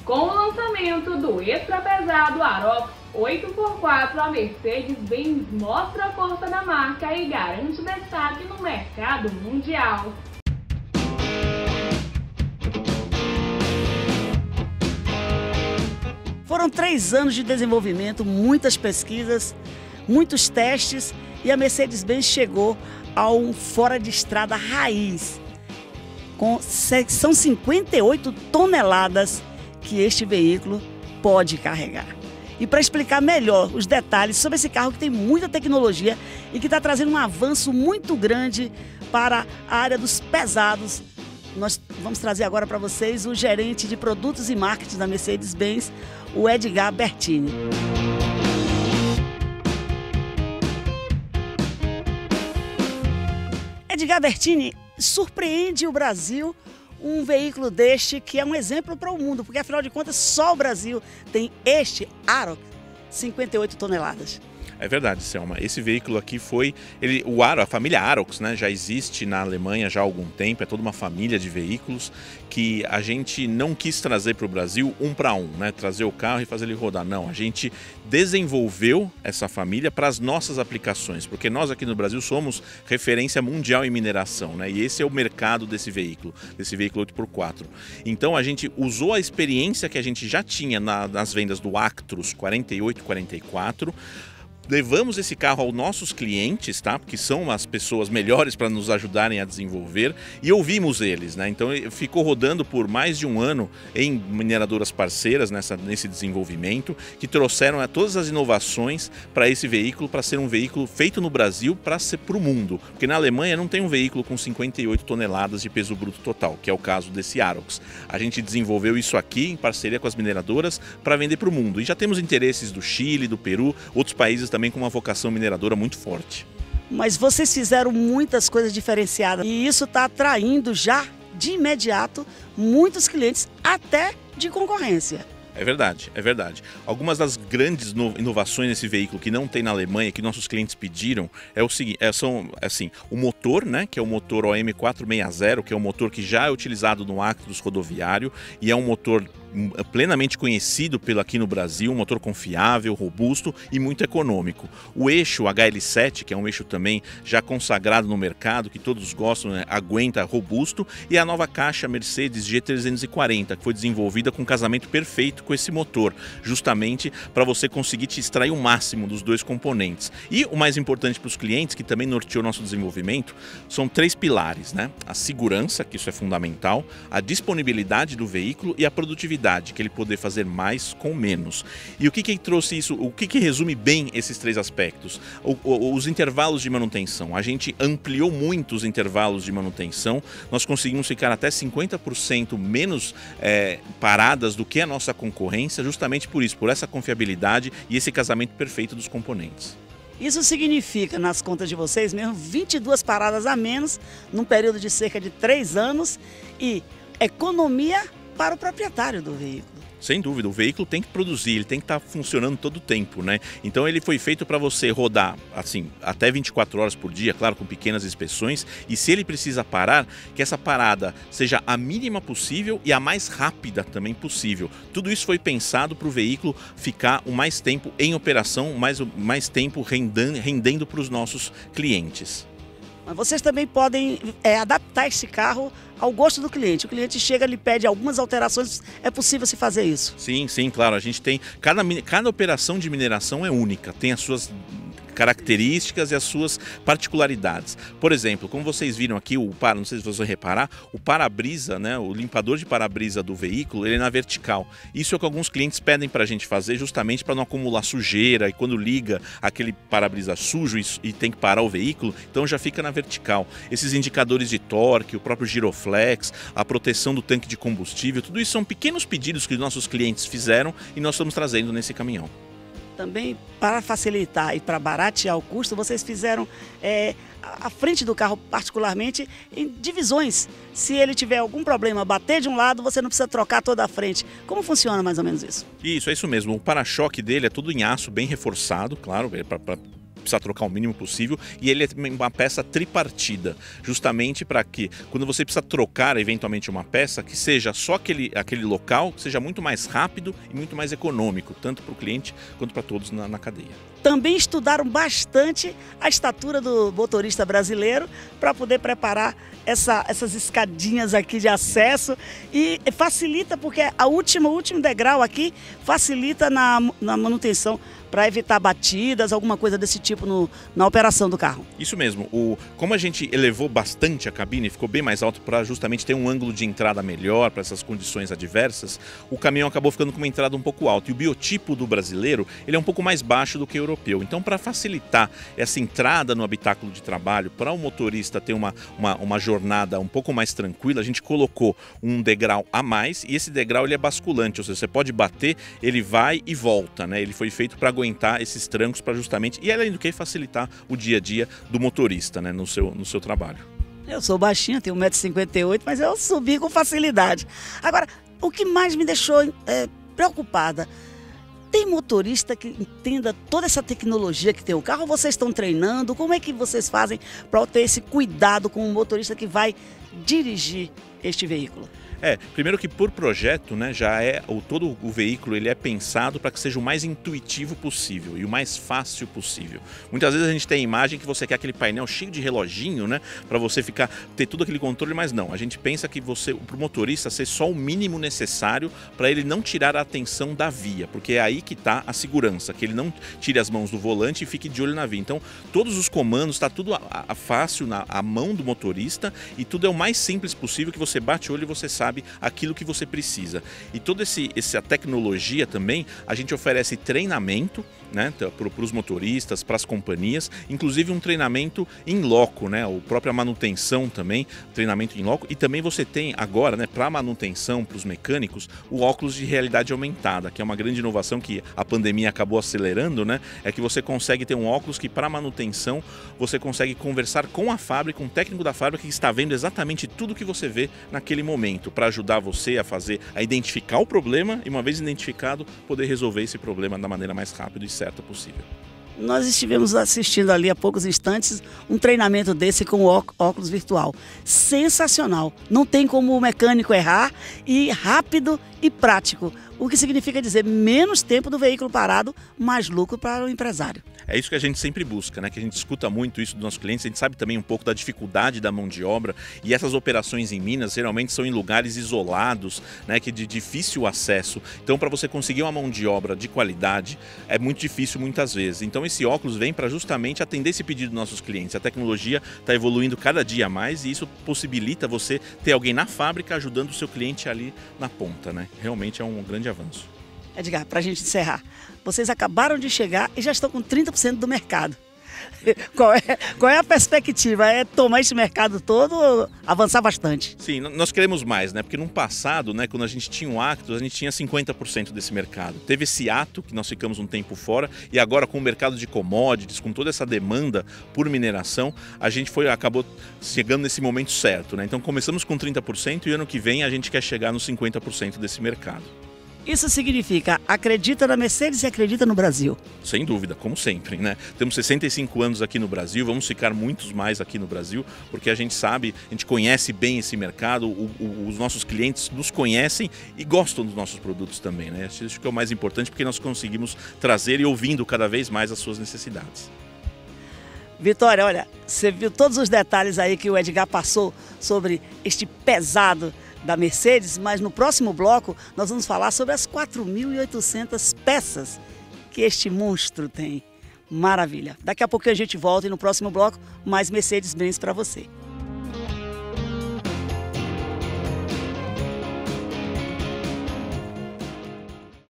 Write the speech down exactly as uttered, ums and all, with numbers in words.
Com o lançamento do extra pesado Arocs oito por quatro, a Mercedes-Benz mostra a força da marca e garante destaque no mercado mundial. Foram três anos de desenvolvimento, muitas pesquisas, muitos testes e a Mercedes-Benz chegou a um fora de estrada raiz. Com, são cinquenta e oito toneladas que este veículo pode carregar. E para explicar melhor os detalhes sobre esse carro que tem muita tecnologia e que está trazendo um avanço muito grande para a área dos pesados, nós vamos trazer agora para vocês o gerente de produtos e marketing da Mercedes-Benz, o Edgar Bertini. Edgar Bertini, surpreende o Brasil um veículo deste que é um exemplo para o mundo, porque afinal de contas só o Brasil tem este Arocs cinquenta e oito toneladas. É verdade, Selma. Esse veículo aqui foi, ele, o Aro, a família Arocs, né, já existe na Alemanha já há algum tempo, é toda uma família de veículos que a gente não quis trazer para o Brasil um para um, né, trazer o carro e fazer ele rodar. Não, a gente desenvolveu essa família para as nossas aplicações, porque nós aqui no Brasil somos referência mundial em mineração, né, e esse é o mercado desse veículo, desse veículo oito por quatro. Então a gente usou a experiência que a gente já tinha na, nas vendas do Actros quarenta e oito, quarenta e quatro, levamos esse carro aos nossos clientes, tá? Porque são as pessoas melhores para nos ajudarem a desenvolver, e ouvimos eles, né? Então ficou rodando por mais de um ano em mineradoras parceiras nessa, nesse desenvolvimento, que trouxeram todas as inovações para esse veículo, para ser um veículo feito no Brasil para ser para o mundo. Porque na Alemanha não tem um veículo com cinquenta e oito toneladas de peso bruto total, que é o caso desse Arocs. A gente desenvolveu isso aqui em parceria com as mineradoras para vender para o mundo. E já temos interesses do Chile, do Peru, outros países também também com uma vocação mineradora muito forte. Mas vocês fizeram muitas coisas diferenciadas e isso está atraindo já de imediato muitos clientes, até de concorrência. É verdade, é verdade. Algumas das grandes inovações nesse veículo que não tem na Alemanha, que nossos clientes pediram, é o seguinte, é, são assim, o motor, né, que é o motor O M quatrocentos e sessenta, que é um motor que já é utilizado no Actros rodoviário e é um motor plenamente conhecido pelo aqui no Brasil, um motor confiável, robusto e muito econômico. O eixo H L sete, que é um eixo também já consagrado no mercado, que todos gostam, né, aguenta, robusto, e a nova caixa Mercedes G trezentos e quarenta, que foi desenvolvida com um casamento perfeito com esse motor, justamente para você conseguir te extrair o máximo dos dois componentes. E o mais importante para os clientes, que também norteou nosso desenvolvimento, são três pilares, né? A segurança, que isso é fundamental, a disponibilidade do veículo e a produtividade, que ele poder fazer mais com menos. E o que que trouxe isso, o que que resume bem esses três aspectos? O, o, os intervalos de manutenção. A gente ampliou muito os intervalos de manutenção, nós conseguimos ficar até cinquenta por cento menos é, paradas do que a nossa concorrência, justamente por isso, por essa confiabilidade e esse casamento perfeito dos componentes. Isso significa, nas contas de vocês mesmo, vinte e duas paradas a menos, num período de cerca de três anos, e economia para o proprietário do veículo. Sem dúvida, o veículo tem que produzir, ele tem que estar funcionando todo o tempo, né? Então ele foi feito para você rodar assim até vinte e quatro horas por dia, claro, com pequenas inspeções, e se ele precisa parar, que essa parada seja a mínima possível e a mais rápida também possível. Tudo isso foi pensado para o veículo ficar o mais tempo em operação, mais, mais tempo rendendo, rendendo para os nossos clientes. Mas vocês também podem é, adaptar esse carro ao gosto do cliente. O cliente chega, lhe pede algumas alterações, é possível se fazer isso? Sim, sim, claro. A gente tem, cada, cada operação de mineração é única, tem as suas características e as suas particularidades. Por exemplo, como vocês viram aqui, o para, não sei se vocês vão reparar, o para-brisa, né, o limpador de para-brisa do veículo, ele é na vertical. Isso é o que alguns clientes pedem para a gente fazer, justamente para não acumular sujeira, e quando liga aquele para-brisa sujo e, e tem que parar o veículo, então já fica na vertical. Esses indicadores de torque, o próprio giroflex, a proteção do tanque de combustível, tudo isso são pequenos pedidos que nossos clientes fizeram e nós estamos trazendo nesse caminhão. Também, para facilitar e para baratear o custo, vocês fizeram é, a frente do carro, particularmente, em divisões. Se ele tiver algum problema, bater de um lado, você não precisa trocar toda a frente. Como funciona mais ou menos isso? Isso, é isso mesmo. O para-choque dele é tudo em aço, bem reforçado, claro, para precisa trocar o mínimo possível, e ele é uma peça tripartida, justamente para que, quando você precisa trocar eventualmente uma peça, que seja só aquele, aquele local, que seja muito mais rápido e muito mais econômico, tanto para o cliente quanto para todos na, na cadeia. Também estudaram bastante a estatura do motorista brasileiro para poder preparar essa, essas escadinhas aqui de acesso, e facilita porque a última, o último degrau aqui facilita na, na manutenção, para evitar batidas, alguma coisa desse tipo no, na operação do carro. Isso mesmo. O, como a gente elevou bastante a cabine, ficou bem mais alto para justamente ter um ângulo de entrada melhor para essas condições adversas, o caminhão acabou ficando com uma entrada um pouco alta. E o biotipo do brasileiro, ele é um pouco mais baixo do que o europeu. Então, para facilitar essa entrada no habitáculo de trabalho, para o motorista ter uma, uma, uma jornada um pouco mais tranquila, a gente colocou um degrau a mais, e esse degrau ele é basculante, ou seja, você pode bater, ele vai e volta, né? Ele foi feito para aguentar esses trancos, para justamente, e além do que facilitar o dia a dia do motorista, né, no seu, no seu trabalho. Eu sou baixinha, tenho um metro e cinquenta e oito, mas eu subi com facilidade. Agora, o que mais me deixou é, preocupada, tem motorista que entenda toda essa tecnologia que tem o carro? Vocês estão treinando? Como é que vocês fazem para ter esse cuidado com o motorista que vai dirigir este veículo? É, primeiro que por projeto, né, já é, o, todo o veículo ele é pensado para que seja o mais intuitivo possível e o mais fácil possível. Muitas vezes a gente tem a imagem que você quer aquele painel cheio de reloginho, né, para você ficar, ter todo aquele controle, mas não. A gente pensa que você, para o motorista ser só o mínimo necessário para ele não tirar a atenção da via, porque é aí que está a segurança, que ele não tire as mãos do volante e fique de olho na via. Então, todos os comandos, está tudo a, a, fácil na a mão do motorista, e tudo é o mais simples possível, que você bate o olho e você sabe aquilo que você precisa. E toda esse, essa tecnologia também, a gente oferece treinamento, né, para os motoristas, para as companhias, inclusive um treinamento em loco, né, a própria manutenção também, treinamento em loco, e também você tem agora, né, para a manutenção, para os mecânicos, o óculos de realidade aumentada, que é uma grande inovação que a pandemia acabou acelerando, né, é que você consegue ter um óculos que para manutenção você consegue conversar com a fábrica, com o técnico da fábrica que está vendo exatamente tudo que você vê naquele momento, para ajudar você a fazer, a identificar o problema, e uma vez identificado, poder resolver esse problema da maneira mais rápida e certa possível. Nós estivemos assistindo ali há poucos instantes um treinamento desse com o óculos virtual. Sensacional! Não tem como o mecânico errar, e rápido e prático. O que significa dizer menos tempo do veículo parado, mais lucro para o empresário. É isso que a gente sempre busca, né? Que a gente escuta muito isso dos nossos clientes, a gente sabe também um pouco da dificuldade da mão de obra, e essas operações em Minas geralmente são em lugares isolados, né? Que de difícil acesso. Então, para você conseguir uma mão de obra de qualidade, é muito difícil muitas vezes. Então, esse óculos vem para justamente atender esse pedido dos nossos clientes. A tecnologia está evoluindo cada dia mais, e isso possibilita você ter alguém na fábrica ajudando o seu cliente ali na ponta, né? Realmente é um grande avanço. Edgar, para a gente encerrar, vocês acabaram de chegar e já estão com trinta por cento do mercado. Qual é, qual é a perspectiva? É tomar esse mercado todo ou avançar bastante? Sim, nós queremos mais, né? Porque no passado, né, quando a gente tinha um Actros, a gente tinha cinquenta por cento desse mercado. Teve esse ato, que nós ficamos um tempo fora, e agora com o mercado de commodities, com toda essa demanda por mineração, a gente foi, acabou chegando nesse momento certo, né? Então começamos com trinta por cento e ano que vem a gente quer chegar nos cinquenta por cento desse mercado. Isso significa, acredita na Mercedes e acredita no Brasil. Sem dúvida, como sempre, né? Temos sessenta e cinco anos aqui no Brasil, vamos ficar muitos mais aqui no Brasil, porque a gente sabe, a gente conhece bem esse mercado, o, o, os nossos clientes nos conhecem e gostam dos nossos produtos também, né? Acho que é o mais importante, porque nós conseguimos trazer e ouvindo cada vez mais as suas necessidades. Vitória, olha, você viu todos os detalhes aí que o Edgar passou sobre este pesado da Mercedes, mas no próximo bloco nós vamos falar sobre as quatro mil e oitocentas peças que este monstro tem. Maravilha! Daqui a pouco a gente volta, e no próximo bloco mais Mercedes-Benz para você.